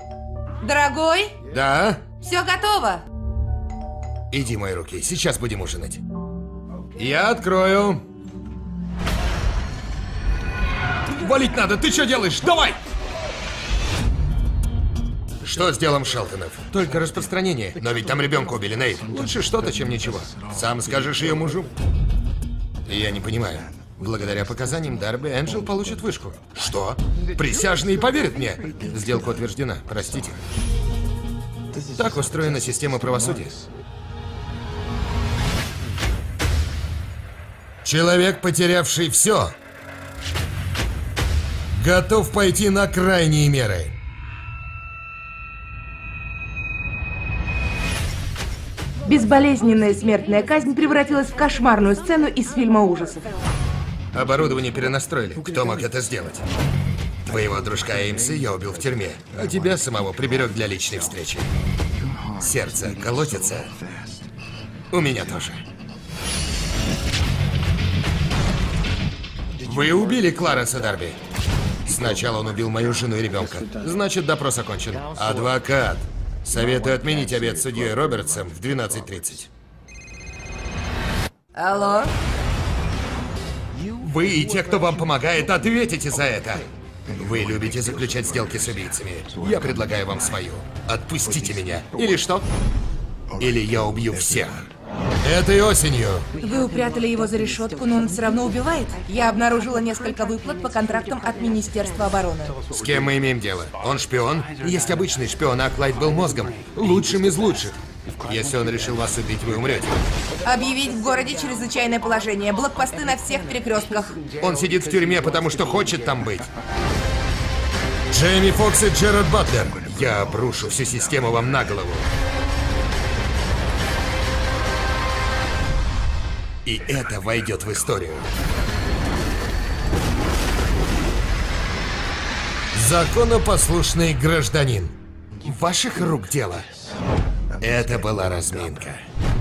Дорогой, Да? все готово. Иди, мои руки, сейчас будем ужинать. Я открою. Валить надо, ты что делаешь? Давай! Что с делом Шелтонов? Только распространение. Но ведь там ребенка убили, Нейт. Лучше что-то, чем ничего. Сам скажешь ее мужу. Я не понимаю. Благодаря показаниям Дарби, Энджел получит вышку. Что? Присяжные поверят мне. Сделка утверждена. Простите. Так устроена система правосудия. Человек, потерявший все, готов пойти на крайние меры. Безболезненная смертная казнь превратилась в кошмарную сцену из фильма ужасов. Оборудование перенастроили. Кто мог это сделать? Твоего дружка Эймса я убил в тюрьме, а тебя самого приберег для личной встречи. Сердце колотится. У меня тоже. Вы убили Кларенса Дарби. Сначала он убил мою жену и ребенка. Значит, допрос окончен. Адвокат. Советую отменить обед с судьей Робертсом в 12:30. Алло? Вы и те, кто вам помогает, ответите за это. Вы любите заключать сделки с убийцами. Я предлагаю вам свою. Отпустите меня. Или что? Или я убью всех. Этой осенью. Вы упрятали его за решетку, но он все равно убивает. Я обнаружила несколько выплат по контрактам от Министерства обороны. С кем мы имеем дело? Он шпион? Есть обычный шпион, а Клайд был мозгом. Лучшим из лучших. Если он решил вас убить, вы умрете. Объявить в городе чрезвычайное положение. Блокпосты на всех перекрестках. Он сидит в тюрьме, потому что хочет там быть. Джейми Фокс и Джерард Батлер. Я обрушу всю систему вам на голову. И это войдет в историю. Законопослушный гражданин. Ваших рук дело. Это была разминка.